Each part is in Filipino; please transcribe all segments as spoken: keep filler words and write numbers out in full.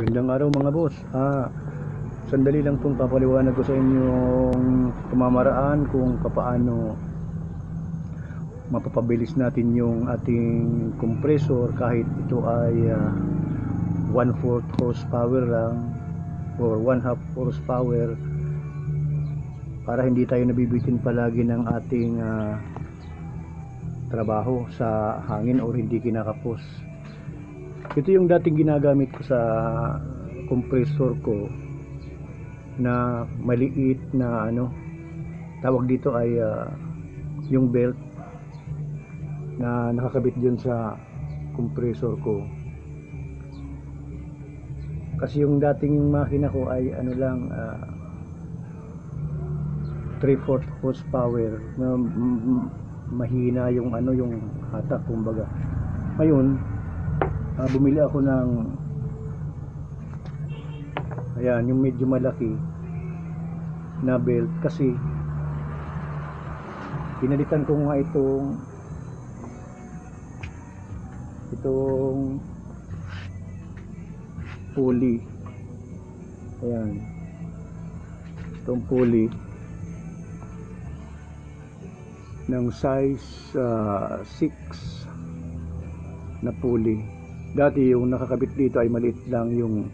Magandang araw mga boss. Ah, sandali lang pong papaliwanag ko sa inyong pamamaraan kung papaano mapapabilis natin yung ating compressor kahit ito ay uh, one fourth horsepower lang or one half horsepower, para hindi tayo nabibitin palagi ng ating uh, trabaho sa hangin or hindi kinakapos. Ito yung dating ginagamit ko sa compressor ko na maliit na ano, tawag dito ay uh, yung belt na nakakabit dyan sa compressor ko. Kasi yung dating makina ko ay ano lang, uh, three fourths horsepower, na mahina yung ano, yung hatak kumbaga. Ngayon Uh, bumili ako ng ayan, yung medyo malaki na belt, kasi pinalitan ko nga itong itong pulley. Ayan, itong pulley ng size uh, six na pulley. Dati yung nakakabit dito ay maliit lang, yung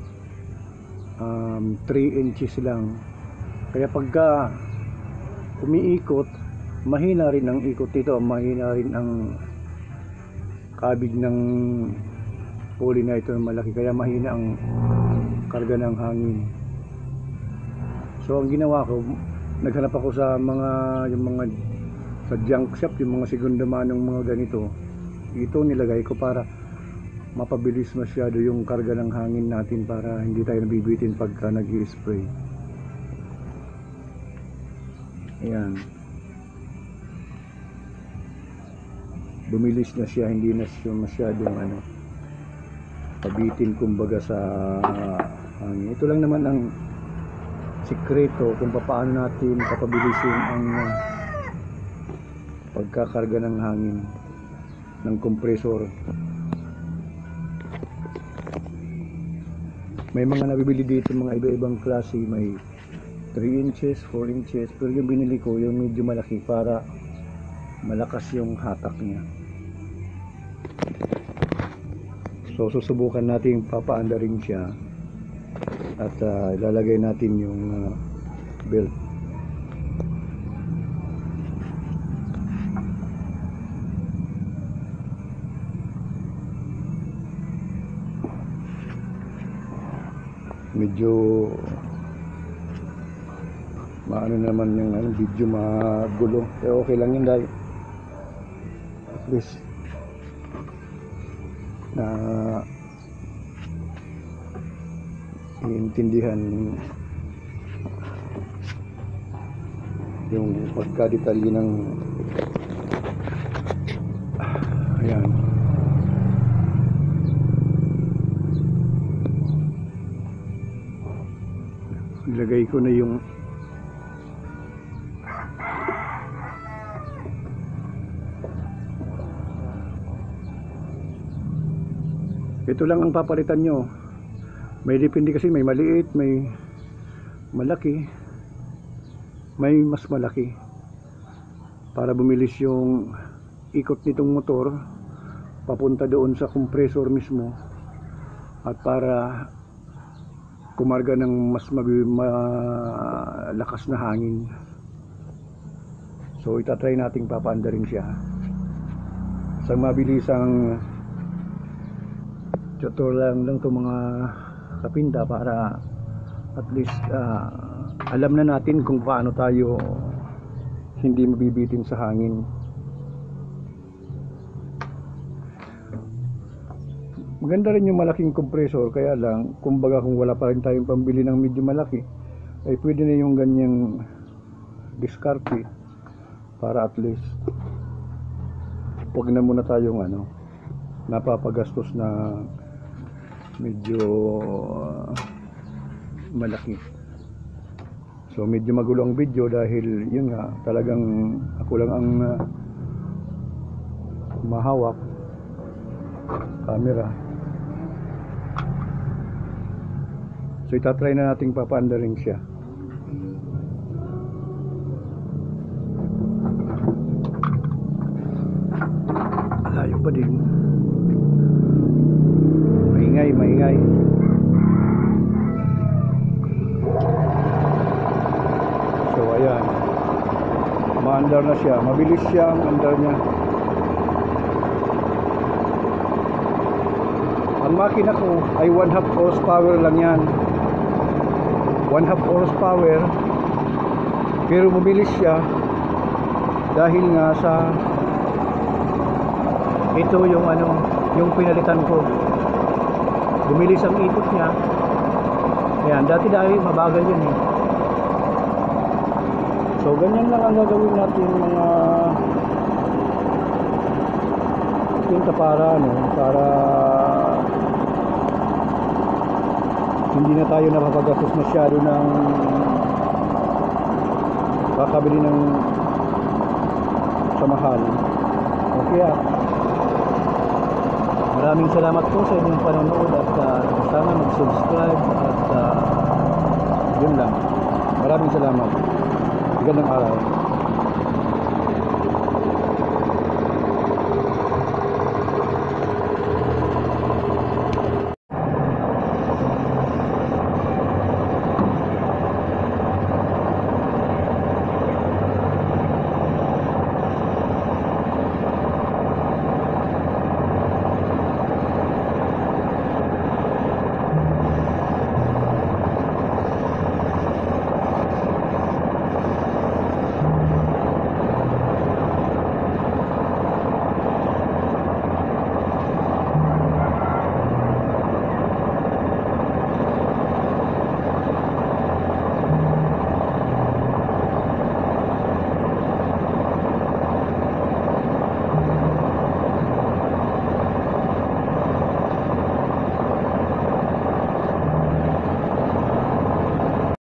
um, three inches lang. Kaya pagka umiikot, mahina rin ang ikot dito, mahina rin ang kabig ng pulley na ito na malaki, kaya mahina ang karga ng hangin. So ang ginawa ko, naghanap ako sa mga yung mga sa junk shop, yung mga segunda manong mga ganito. Ito nilagay ko para mapabilis masyado yung karga ng hangin natin, para hindi tayo nabibitin pagka nag-i-spray. Ayan, bumilis na siya, hindi na siya masyadong ano, pabitin kumbaga sa hangin. Ito lang naman ang sikreto kung paano natin papabilisin ang uh, pagkakarga ng hangin ng compressor. May mga nabibili dito mga iba-ibang klase, may three inches, four inches, pero yung binili ko yung medyo malaki para malakas yung hatak niya. So susubukan natin papaanda rin siya at uh, ilalagay natin yung uh, belt. Medyo maano naman yung ano, video magulo, pero okay lang yun dahil at least na iintindihan yung pagkadetalye ng ayan. Ilagay ko na yung ito lang ang papalitan nyo. May depende kasi, may maliit, may malaki, may mas malaki, para bumilis yung ikot nitong motor papunta doon sa compressor mismo, at para kumarga ng mas malakas na hangin. So itatry nating papaanda rin siya sa mabilisang tutorial lang lang itong mga kapinta, para at least uh, alam na natin kung paano tayo hindi mabibitin sa hangin. Maganda rin yung malaking compressor, kaya lang kumbaga kung wala pa rin tayong pambili ng medyo malaki, ay pwede na yung ganyang diskarte, para at least wag na muna tayong ano, napapagastos na medyo uh, malaki. So medyo magulo ang video dahil yun nga, talagang ako lang ang uh, mahawak camera. So itatry na nating papaandarin siya. Layo pa din. Maingay, maingay. So ayan. Maandar na siya. Mabilis siya ang andar niya. Ang makina ko ay one half horsepower lang yan. one half horsepower. Pero mabilis siya dahil nga sa ito yung ano, yung pinalitan ko. Bumilis ang ikot niya. Ayan, dati dahil mabagal yun eh. So ganyan lang ang gagawin natin mga tinta para ano, para hindi na tayo napapagastos masyado ng kakabili ng sa mahal. Okay ah. Maraming salamat po sa inyong panonood at uh, sana mag-subscribe at uh, yun lang. Maraming salamat. Magandang araw.